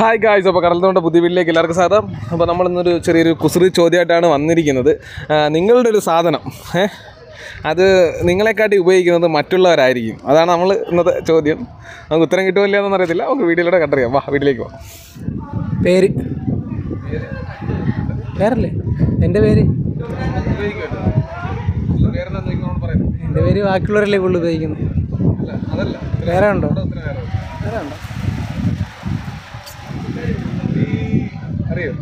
Hi guys, അപ്പോൾ കടൽത്തോണ്ട പുതിയ വീട്ടിലേക്ക് എല്ലാവർക്കും സ്വാഗതം. അപ്പോൾ നമ്മളിന്നൊരു ചെറിയൊരു കുസൃതി ചോദ്യമായിട്ടാണ് വന്നിരിക്കുന്നത്. നിങ്ങളുടെ ഒരു സാധനം അത് നിങ്ങളെക്കാട്ടി ഉപയോഗിക്കുന്നത് മറ്റുള്ളവരായിരിക്കും. അതാണ് നമ്മൾ ഇന്നത്തെ ചോദ്യം. നമുക്ക് ഉത്തരം കിട്ടുമല്ലോ എന്നൊന്നും അറിയത്തില്ല. നമുക്ക് വീഡിയോയിലൂടെ കണ്ടറിയാം. വാ, വീട്ടിലേക്ക് പോവാം. പേര് വേറല്ലേ? എൻ്റെ പേര് എൻ്റെ പേര് ബാക്കിയുള്ളവരല്ലേ കൂടുതൽ ഉപയോഗിക്കുന്നത്. വേറെ ഉണ്ടോ? വേറെ ഉണ്ടോ? അറിയോ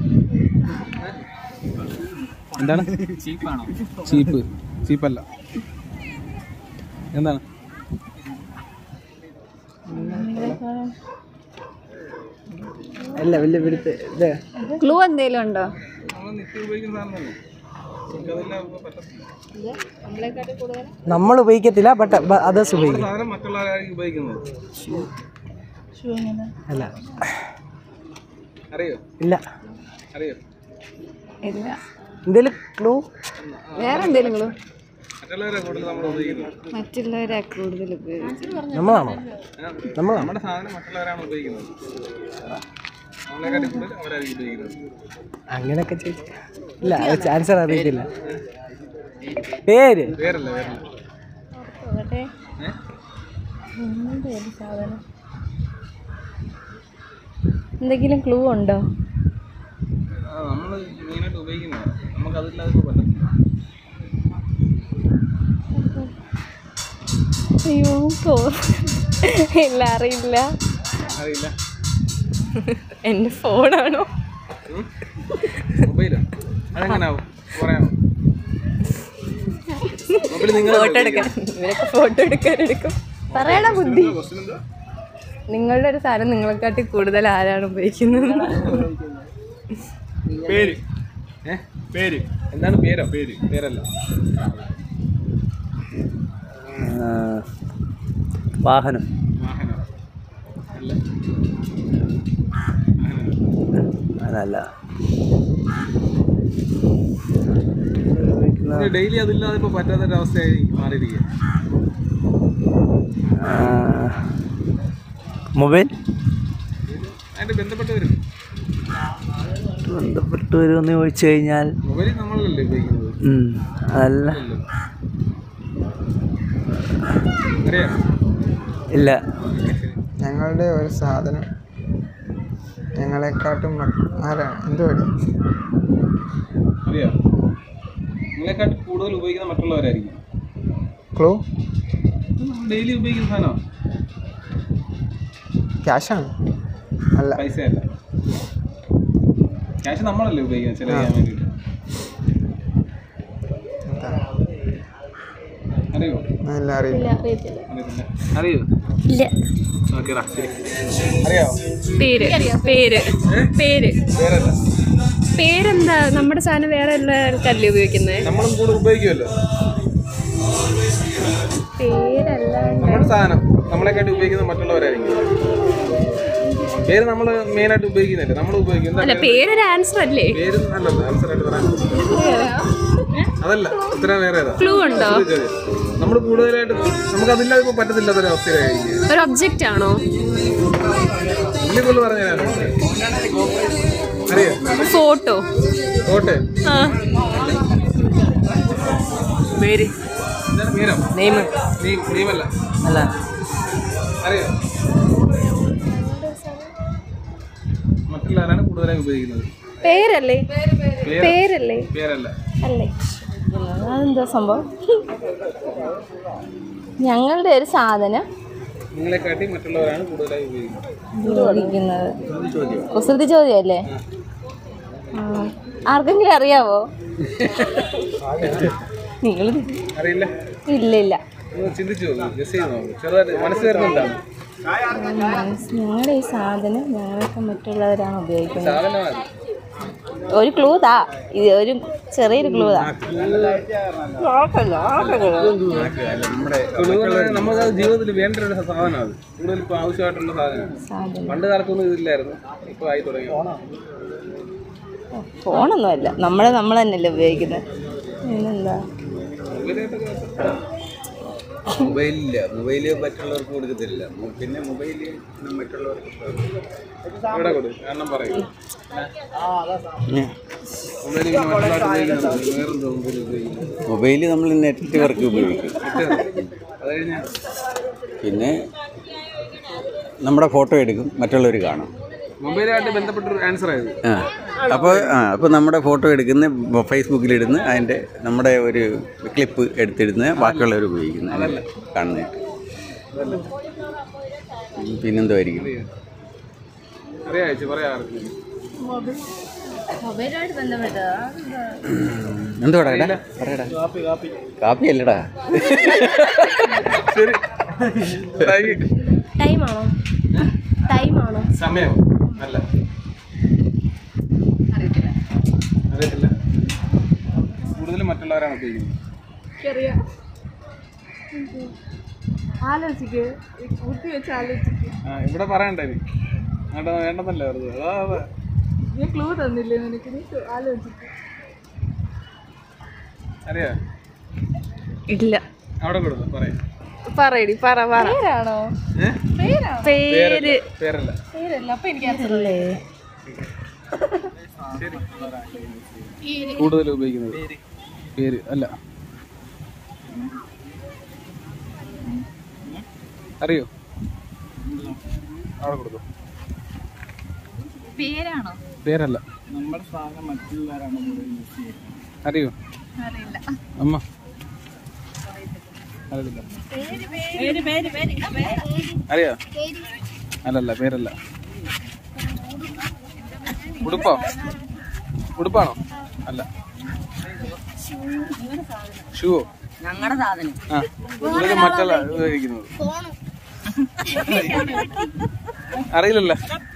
എന്താണ്? ചീപ്പാണോ? ചീപ്പല്ല. എന്താണ്? അല്ല, വലിയ പിടുത്ത്. ക്ലൂ എന്തെങ്കിലും ഉണ്ടോ? നമ്മൾ ഉപയോഗിക്കത്തില്ല, ബട്ട് അതേഴ്സ് ഉപയോഗിക്കും. അല്ല. ഇല്ല. ഇല്ല. എന്തേലും ക്ലൂ? വേറെ എന്തെങ്കിലും ക്ലൂ? മറ്റുള്ളവരെ കൂടുതൽ ഉപയോഗിക്കുന്നത് നമ്മളാണോ? നമ്മുടെ സാധനം മറ്റുള്ളവരാണ് ഉപയോഗിക്കുന്നത്. അങ്ങനെയൊക്കെ ചോദിച്ചു. ഇല്ല, ചാൻസർ അറിയത്തില്ല. പേര് എന്തെങ്കിലും ക്ലൂ ഉണ്ടോ? നമ്മൾ മെയിനായിട്ട് ഉപയോഗിക്കുന്നത് നമുക്കതില്ലാതെ പറ്റത്തില്ല. അയ്യോ, ഇല്ല, അറിയില്ല. എൻ്റെ ഫോണാണോ? മൊബൈലോ? അതെങ്ങനാവും പറയാമോ? ഫോട്ടോ എടുക്കാൻ, ഇവരൊക്കെ ഫോട്ടോ എടുക്കും. പറയണ ബുദ്ധി. നിങ്ങളുടെ ഒരു സാധനം നിങ്ങളെക്കാട്ടി കൂടുതൽ ആരാണ് ഉപയോഗിക്കുന്നത്? പേര്. പേര് എന്താണ്? പേരോ? പേരല്ല. വാഹനം. അതല്ല. ഡെയിലി അതില്ലാതെ ഇപ്പൊ പറ്റാത്തൊരവസ്ഥയായി മാറിയിരിക്കുക. മൊബൈൽ അതിന്റെ ബന്ധപ്പെട്ട് വരുമെന്ന് ചോദിച്ചു കഴിഞ്ഞാൽ മൊബൈൽ നമ്മളല്ലേ ഉപയോഗിക്കുന്നത്? അതല്ല. അറിയാം? ഇല്ല. ഞങ്ങളുടെ ഒരു സാധനം ഞങ്ങളെക്കാട്ടും ആരാണ്? എന്തുവഴി? അറിയാം. നിങ്ങളെക്കാട്ടും കൂടുതൽ ഉപയോഗിക്കുന്ന മറ്റുള്ളവരായിരിക്കും. ക്ലൂ? ഡെയിലി ഉപയോഗിക്കുന്ന സാധനമാണ്. ക്യാഷാണ്? അല്ല. പൈസയല്ല. ക്യാഷ് നമ്മളല്ലേ ഉപയോഗിക്കുന്നത് ചില ചെയ്യാൻ വേണ്ടിയിട്ട്. അറിയോ? ഇല്ല, അറിയില്ല. അറിയോ? ഇല്ല. അറിയാമോ? പേരെന്താ? നമ്മുടെ സാധനം വേറെ എല്ലാ ആൾക്കാരല്ലേ ഉപയോഗിക്കുന്നത്? നമ്മളും കൂടെ ഉപയോഗിക്കുമല്ലോ. പേരല്ല. നമ്മുടെ സാധനം നമ്മളെക്കാട്ടി ഉപയോഗിക്കുന്ന മറ്റുള്ളവരായിരിക്കും. പേര് നമ്മൾ മെയിനായിട്ട് ഉപയോഗിക്കുന്നില്ല, നമ്മൾ ഉപയോഗിക്കുന്നത്. പേരൊരു ആൻസർ അല്ലേ? പേര് അല്ലല്ലോ ആൻസർ ആയിട്ട് പറയാൻ. അതല്ല, ഉത്തരം വേറെ ഏതാ? ക്ലൂ ഉണ്ടോ? നമ്മൾ കൂടുതലായിട്ട് നമുക്കതില്ലാതെ ഇപ്പൊ പറ്റത്തില്ലാത്തൊരവസ്ഥയിലായിരിക്കും. ഒരു ഒബ്ജക്റ്റ് ആണോ? ഇല്ലെങ്കിൽ പറഞ്ഞാലോ? അറിയോ? ഫോട്ടോ. ഫോട്ടോ? പേര്. പേരോ? നെയ്മല്ല. അല്ല. അറിയോ? മറ്റുള്ളവരാണ് കൂടുതലായി ഉപയോഗിക്കുന്നത്. പേരല്ലേ? പേരല്ല. അല്ലേ? അതെന്താ സംഭവം? ഞങ്ങളുടെ ഒരു സാധനം നിങ്ങളെക്കാട്ടി മറ്റുള്ളവരാണ് കൂടുതലായി ഉപയോഗിക്കുന്നത്. കുസൃതി ചോദ്യമല്ലേ? ആർക്കെങ്കിലും അറിയാവോ? നിങ്ങൾ അറിയില്ല. ഇല്ല. ചിന്തിച്ചു നോക്കും, ഗസ് ചെയ്ത് നോക്കും. ചെറുതായിട്ട് മനസ്സ് വരുന്നുണ്ടാവും. ഞങ്ങളുടെ ഈ സാധനം ഞങ്ങൾക്ക് മറ്റുള്ളവരാണ് ഉപയോഗിക്കുന്നത്. സാധനമാണ്. ഒരു ക്ലൂ താ. ഇത് ഒരു ചെറിയൊരു ക്ലൂ താ. നമ്മുടെ ജീവിതത്തിൽ വേണ്ട ഒരു സാധനമാണ് അത്. കൂടുതൽ ഇപ്പോൾ ആവശ്യമായിട്ടുള്ള സാധനമാണ്. പണ്ട് കാലത്തൊന്നും ഇതില്ലായിരുന്നു, ഇപ്പോൾ ആയി തുടങ്ങി. ഫോണൊന്നുമല്ല, നമ്മൾ തന്നെയല്ലേ ഉപയോഗിക്കുന്നത്. പിന്നെന്താ? മൊബൈലില്ല, മൊബൈല് മറ്റുള്ളവർക്ക് കൊടുക്കത്തില്ല. പിന്നെ മൊബൈല് മറ്റുള്ളവർക്ക് ഇവിടെ കൊടു കാരണം പറയും മൊബൈൽ വേറെന്തോ മൊബൈൽ ഉപയോഗിക്കുന്നത് മൊബൈല് നമ്മൾ നെറ്റ്വർക്ക് ഉപയോഗിക്കും. അത് കഴിഞ്ഞാൽ പിന്നെ നമ്മുടെ ഫോട്ടോ എടുക്കും, മറ്റുള്ളവർ കാണും. മൊബൈലായിട്ട് ബന്ധപ്പെട്ടൊരു ആൻസർ ആയത്. അപ്പോൾ നമ്മുടെ ഫോട്ടോ എടുക്കുന്ന ഫേസ്ബുക്കിലിടുന്ന അതിൻ്റെ നമ്മുടെ ഒരു ക്ലിപ്പ് എടുത്തിടുന്ന ബാക്കിയുള്ളവർ ഉപയോഗിക്കുന്നത് അതല്ല കാണുന്നതായിട്ട്. പിന്നെന്തുമായിരിക്കും? അറിയാം പറയാറില്ല. മൊബൈലായിട്ട് ബന്ധപ്പെട്ടതാ എന്തുവാടാ പറയടാ. കാപ്പി അല്ലടാ. ശരി, ടൈമാണോ? ടൈമാണോ? സമയം അല്ല. അറിയത്തില്ല. കൂടുതലും മറ്റുള്ളവരാണ് ഉപയോഗിക്കുന്നത്. ഇവിടെ പറയണ്ടേ അങ്ങോട്ട് വേണ്ടെന്നല്ലേ വെറുതെ. അതാ ക്ലൂ തന്നില്ലേ നിനക്ക്? അറിയാ? ഇല്ല. അവിടെ കൊടുത്തു പറയാം. പറയടി പേരാണോ? പേര് പേരല്ല. അപ്പൊ എനിക്കറിയില്ലേ. കൂടുതൽ ഉപയോഗിക്കുന്നത് പേര് അല്ല. അറിയോ? അവിടെ കൊടുത്തു. പേരാണോ? പേരല്ല. അറിയോ? അമ്മ അറിയില്ല. അറിയോ? അല്ലല്ല, പേരല്ല. ഉടുപ്പാണോ? അല്ല. ഷൂവോ? ഞങ്ങളുടെ സാധനം. ആ, ഇതൊക്കെ മറ്റുള്ള ഉപയോഗിക്കുന്നത്. അറിയില്ലല്ലോ.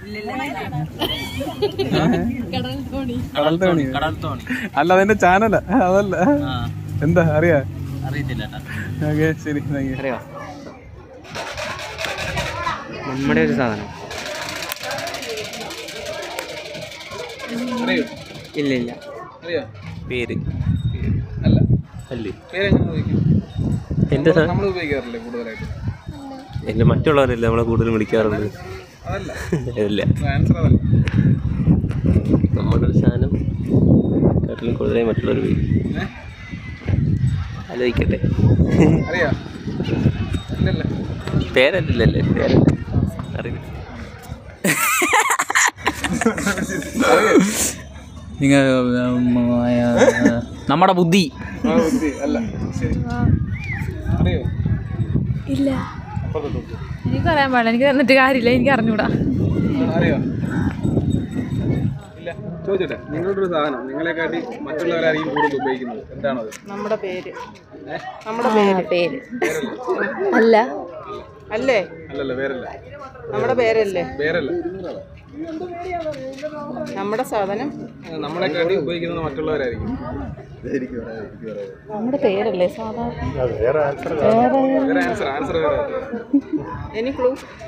കടൽ തോണി അല്ല, അതെന്റെ ചാനലാ. അതല്ല. എന്താ അറിയാ? അറിയത്തില്ല. ഓക്കെ, ശരി. അറിയോ? നമ്മുടെ ഒരു സാധനം. അറിയോ? ഇല്ല. അറിയോ? പേര് അല്ല. അല്ലേ? പേരെങ്ങനെ ഉപയോഗിക്കും? എൻ്റെ നമ്മൾ ഉപയോഗിക്കാറില്ലേ കൂടുതലായിട്ട്? എൻ്റെ മറ്റുള്ളവരല്ലേ നമ്മളെ കൂടുതലും വിളിക്കാറുള്ളത്. അതല്ല. ഇല്ല. ആൻസർ അതല്ല. നമ്മുടെ ഒരു സാധനം കാട്ടിലും കൂടുതലായി മറ്റുള്ളവർ ഉപയോഗിക്കും. ആലോചിക്കട്ടെ. അറിയാ? ഇല്ലല്ല. പേരല്ലല്ലേ? പേരല്ല. അറിയില്ല. നിങ്ങൾ നമ്മുടെ ബുദ്ധി. അല്ല. ശരി. അറിയോ? ഇല്ല. എനിക്ക് പറയാൻ പാടില്ല. എനിക്ക് തന്നിട്ട് കാര്യമില്ല. എനിക്ക് അറിഞ്ഞൂടാ. അറിയോ? ഇല്ല. ചോദിച്ചോട്ടെ, നിങ്ങളുടെ ഒരു സാധനം നിങ്ങളെക്കാട്ടി മറ്റുള്ളവരായിരിക്കും കൂടുതൽ ഉപയോഗിക്കുന്നത്. എന്താണത്? നമ്മുടെ പേര്. പേര് അല്ല. അല്ലേ? അല്ലല്ല, പേരല്ല. നമ്മുടെ പേരല്ലേ? പേരല്ല. നമ്മുടെ സാധനം നമ്മളെക്കാട്ടി ഉപയോഗിക്കുന്നത് മറ്റുള്ളവരായിരിക്കും. നമ്മുടെ പേരല്ലേ സാധാരണ? വേറെ ആൻസർ വേറെ. Any clue?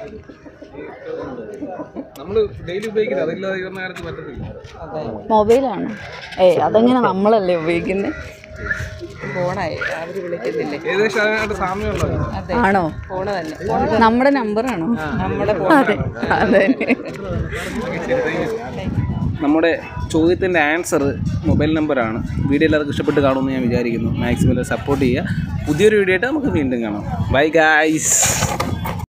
നമ്മൾ ഡെയിലി ഉപയോഗിക്കുന്നത് അതില്ലാതെ ഇവരുടെ കാലത്ത് പറ്റത്തില്ല. മൊബൈലാണ്. അതെങ്ങനെ നമ്മളല്ലേ ഉപയോഗിക്കുന്നത്? ഫോണായി അവര് വിളിക്കത്തില്ലേ? ഏകദേശം അതിനായിട്ട് സാമ്യമുള്ളത്. ആണോ? ഫോണ് തന്നെ. നമ്മുടെ നമ്പറാണോ? നമ്മുടെ അതെ. നമ്മുടെ ചോദ്യത്തിൻ്റെ ആൻസർ മൊബൈൽ നമ്പറാണ്. വീഡിയോ എല്ലാവർക്കും ഇഷ്ടപ്പെട്ട് കാണുമെന്ന് ഞാൻ വിചാരിക്കുന്നു. മാക്സിമം സപ്പോർട്ട് ചെയ്യുക. പുതിയൊരു വീഡിയോ ആയിട്ട് നമുക്ക് വീണ്ടും കാണാം. Bye guys.